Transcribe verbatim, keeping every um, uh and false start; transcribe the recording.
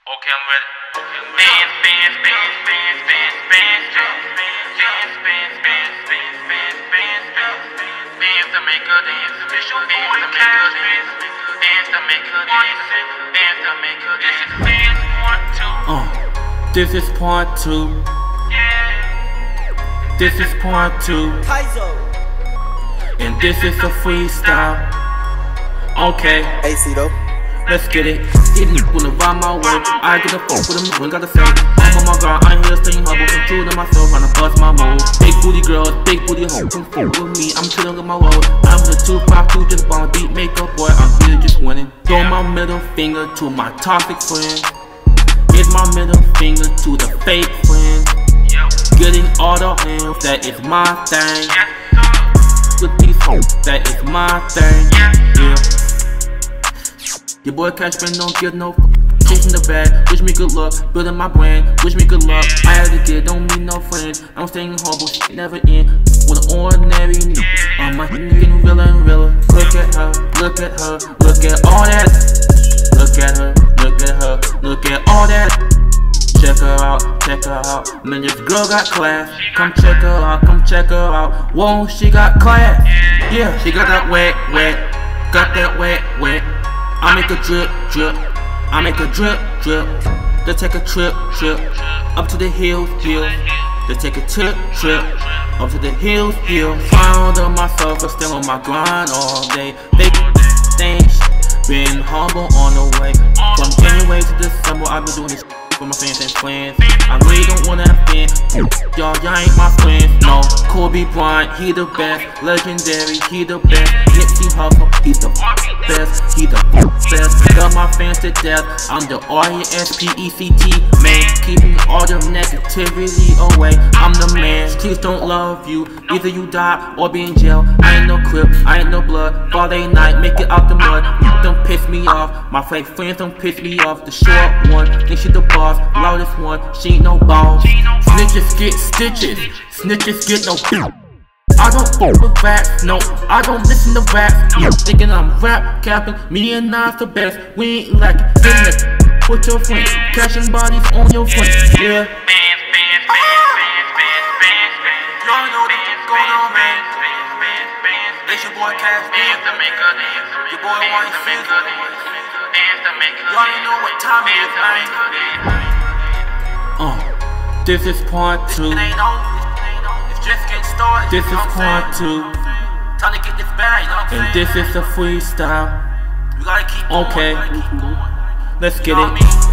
Okay, I'm ready. Spin, spin, spin, spin, spin, spin, spin, spin, spin, spin, spin, spin, spin, spin to make a dance, spin to make a dance, spin to make a dance, spin to make a dance. This is part two. Uh, this is part two. Yeah. This is part two. KAIZO. And this is a freestyle. Okay. Hey, CEETO. Let's get it. These niggas wanna ride my way. I get a fuck with them, ain't gotta say. I'm on my grind, I ain't here staying humble. I'm true to myself, tryna bust my move. Big booty girls, big booty hoes, come fuck with me. I'm chillin' with my woes. I'm the two five two, just bomb Beatmaker, boy. I'm really just winning. Throw my middle finger to my toxic friend. Here's my middle finger to the fake friend. Getting all the hands, that is my thing. With these hoes, that is my thing. Yeah. Your boy HBenton don't give no f***. Chasing the bag, wish me good luck. Building my brand, wish me good luck. I had to get, don't need no friends. I'm staying humble, shit never end. With an ordinary nigga, on my nigga getting realer and realer. Look at her, look at her, look at all that. Look at her, look at her, look at all that. Check her out, check her out. Man, this girl got class. Come check her out, come check her out. Whoa, she got class. Yeah, she got that wet, wet. Got that wet, wet. I make a drip, drip. I make a drip, drip. Let's take a trip, trip. Up to the hills, hills. Let's take a trip, trip. Up to the hills, hills. Found of myself, but still on my grind all day. Big things, been humble on the way. From January to December, I've been doing this for my fans and friends. I really don't wanna offend y'all, y'all ain't my friends. No, Kobe Bryant, he the best. Legendary, he the best. Nipsey Hussle, he's the best. He the best. Love my fans to death. I'm the R E S P E C T man, keeping all the negativity away. I'm the man. Streets don't love you. Either you die or be in jail. I ain't no crip, I ain't no blood. Friday night, make it out the mud. Don't piss me off. My fake friends don't piss me off. The short one, think she the boss. Loudest one, she ain't no balls. Snitches get stitches, snitches get no boot. I don't fuck with raps, no, I don't listen to raps. You thinking I'm rap capping, me and Nas the best. We ain't like it, getting it with your friends, catching bodies on your friends. Yeah. Y'all know what's going on, man. It's your boy HBenton. Your boy Wayne Fizz. Y'all already know what time it is, man. Uh, this is part two. It ain't over. It's just getting started. This is part two. Time to get this bag, you know what I'm And saying? this is a freestyle. We gotta keep going. Okay. Gotta keep going. Let's You get know it. what I mean?